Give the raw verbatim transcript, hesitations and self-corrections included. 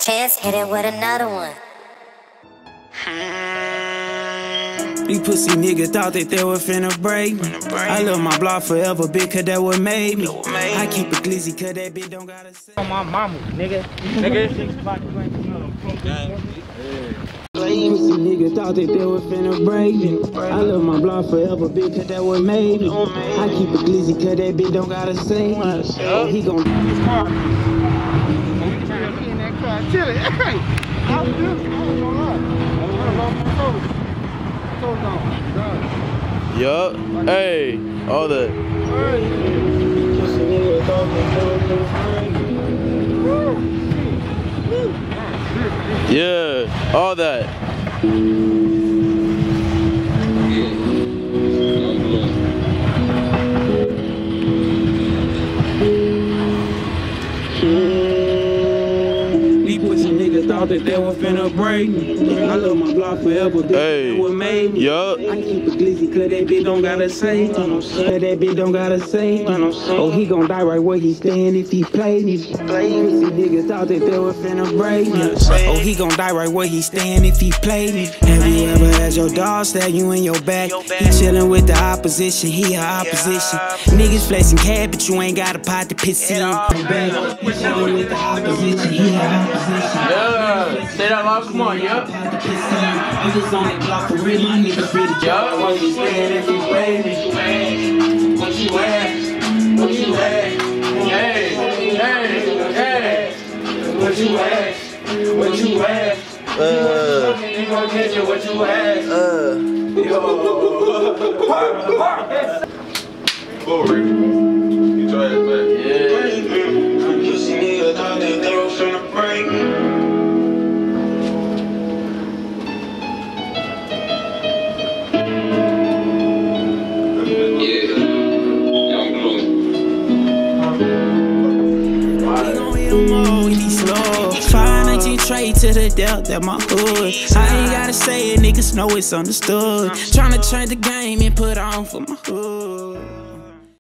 chance, hit it with another one. These pussy niggas thought that they were finna break me. I love my block forever, bitch, cause that what made me. I keep it glizzy, cause that bitch don't gotta say. On my mama, nigga. Nigga. These pussy niggas thought that they were finna break me. I love my block forever, bitch, cause that what made me. I keep it glizzy, cause that bitch don't gotta say. Oh, he gon' do his car. He in that car chillin'. Hey, I was just, I was gonna lie. I was gonna lie. Yup. Hey, all that. Yeah, all that. Thought that they were finna break me. I love my block forever, bitch. Hey. That what made me. Yup. I keep it glizzy, cause that bitch don't gotta say. Cause that bitch don't gotta say. Oh, he gon' die right where he stand if he play me. Pussy niggas thought that they were finna break me. Oh, he gon' die right where he stand if he play me. Have you ever had your dog stab you in your back? He chillin' with the opposition, he a opposition. Niggas flexing cat, but you ain't got a pot to piss in. He chillin' with the opposition, he a opposition. Yeah, say that loud, come on, yup. Niggas on that block for real, my niggas ready. Yup. What you stand if you play me? What you ask? What you ask? Hey, hey, hey. What you ask? What you ask? Uh, You gon' catch it, what you ask? uh. Go, Ricky. Get your ass back. Yeah. Pussy niggas thought that they were finna break me. five nineteen trade to the death at my hood. I ain't gotta say it, niggas know it's understood. Tryna turn the game and put on for my hood.